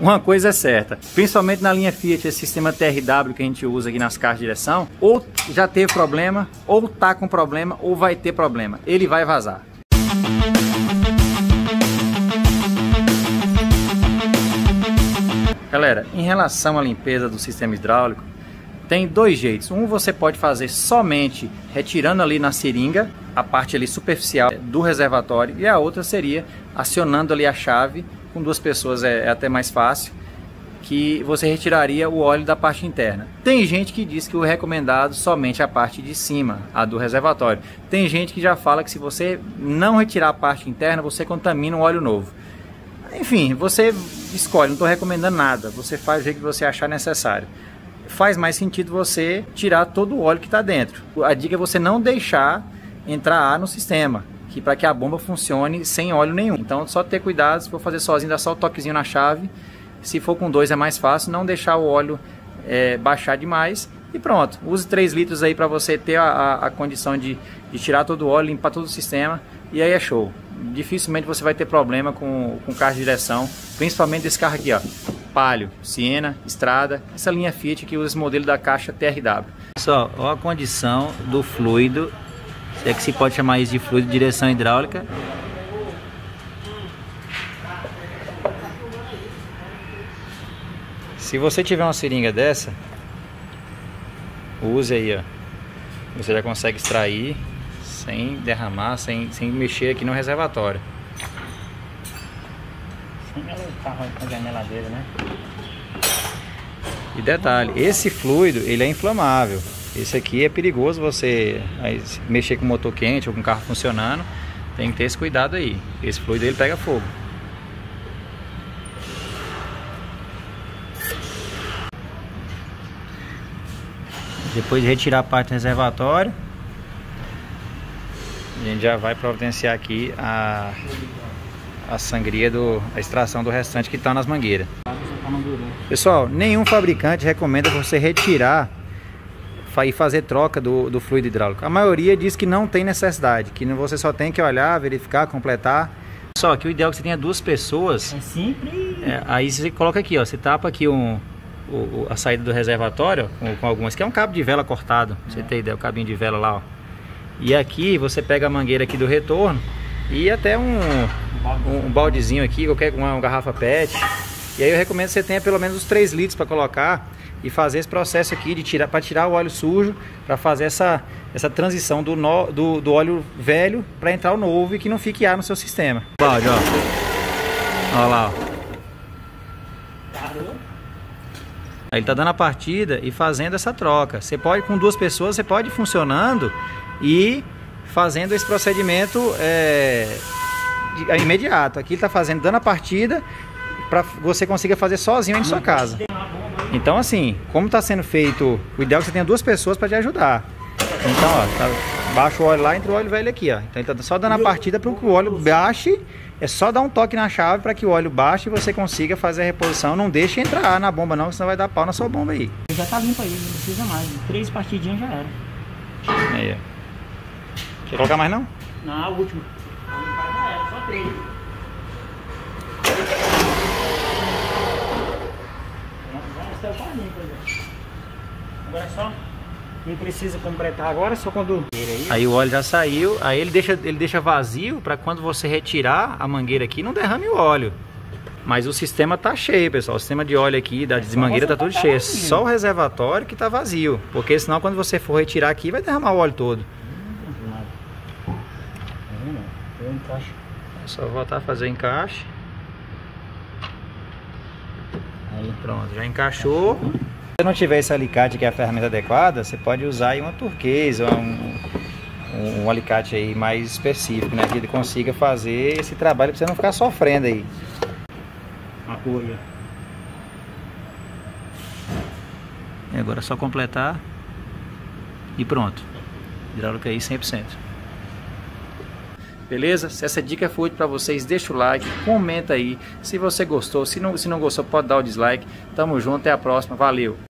Uma coisa é certa, principalmente na linha Fiat, esse sistema TRW que a gente usa aqui nas caixas de direção, ou já teve problema, ou tá com problema, ou vai ter problema. Ele vai vazar. Galera, em relação à limpeza do sistema hidráulico, tem dois jeitos. Um você pode fazer somente retirando ali na seringa a parte ali superficial do reservatório, e a outra seria acionando ali a chave. Com duas pessoas é até mais fácil, que você retiraria o óleo da parte interna. Tem gente que diz que o recomendado somente a parte de cima, a do reservatório. Tem gente que já fala que se você não retirar a parte interna, você contamina o óleo novo. Enfim, você escolhe, não estou recomendando nada, você faz o jeito que você achar necessário. Faz mais sentido você tirar todo o óleo que está dentro. A dica é você não deixar entrar ar no sistema, para que a bomba funcione sem óleo nenhum. Então só ter cuidado, se for fazer sozinho, dá só o toquezinho na chave. Se for com dois é mais fácil, não deixar o óleo baixar demais. E pronto, use 3 litros aí para você ter a condição de tirar todo o óleo, limpar todo o sistema, e aí é show. Dificilmente você vai ter problema com carro de direção, principalmente esse carro aqui, ó, Palio, Siena, Estrada, essa linha Fiat que usa esse modelo da caixa TRW. Pessoal, olha a condição do fluido, se é que se pode chamar isso de fluido de direção hidráulica. Se você tiver uma seringa dessa, use aí, ó. Você já consegue extrair sem derramar, sem mexer aqui no reservatório. Sem carro com a janeladeira, né? E detalhe, esse fluido ele é inflamável. Esse aqui é perigoso você mexer com motor quente ou com carro funcionando. Tem que ter esse cuidado aí. Esse fluido ele pega fogo. Depois de retirar a parte do reservatório, a gente já vai providenciar aqui a sangria, a extração do restante que está nas mangueiras. Pessoal, nenhum fabricante recomenda você retirar e fazer troca do fluido hidráulico. A maioria diz que não tem necessidade, que você só tem que olhar, verificar, completar. Só que o ideal é que você tenha 2 pessoas. É simples. Aí você coloca aqui, ó, você tapa aqui a saída do reservatório com algumas, que é um cabo de vela cortado, pra você ter ideia, o cabinho de vela lá, ó. E aqui você pega a mangueira aqui do retorno e até um baldezinho aqui, uma garrafa PET. E aí eu recomendo que você tenha pelo menos uns 3 litros para colocar e fazer esse processo aqui para tirar o óleo sujo, para fazer essa transição do óleo velho para entrar o novo e que não fique ar no seu sistema. Balde, ó. Olha lá, ó. Aí ele tá dando a partida e fazendo essa troca. Você pode, com 2 pessoas, você pode ir funcionando e fazendo esse procedimento imediato. Aqui ele tá fazendo, dando a partida, para você consiga fazer sozinho aí na sua casa. Então assim, como está sendo feito, o ideal é que você tenha 2 pessoas para te ajudar. Então ó, baixa o óleo lá, entra o óleo velho aqui, ó. Então ele tá só dando a partida para que o óleo baixe. É só dar um toque na chave para que o óleo baixe e você consiga fazer a reposição. Não deixe entrar na bomba não, senão vai dar pau na sua bomba aí. Já tá limpo aí, não precisa mais. 3 partidinhas já era. Aí, ó. Quer colocar mais não? Não, a última. Já era, só 3. Agora é só, não precisa completar agora, só quando... Aí o óleo já saiu, aí ele deixa vazio para quando você retirar a mangueira aqui não derrame o óleo. Mas o sistema tá cheio, pessoal, o sistema de óleo aqui da desmangueira tá todo cheio, só o reservatório que tá vazio, porque senão quando você for retirar aqui vai derramar o óleo todo. É só voltar a fazer o encaixe. Aí pronto, já encaixou. Se você não tiver esse alicate que é a ferramenta adequada, você pode usar aí uma turquesa, um alicate aí mais específico, né? Que ele consiga fazer esse trabalho para você não ficar sofrendo aí. Apoio. E agora é só completar e pronto. Hidráulica aí 100%. Beleza? Se essa dica foi útil para vocês, deixa o like, comenta aí se você gostou. Se não gostou, pode dar o dislike. Tamo junto, até a próxima. Valeu!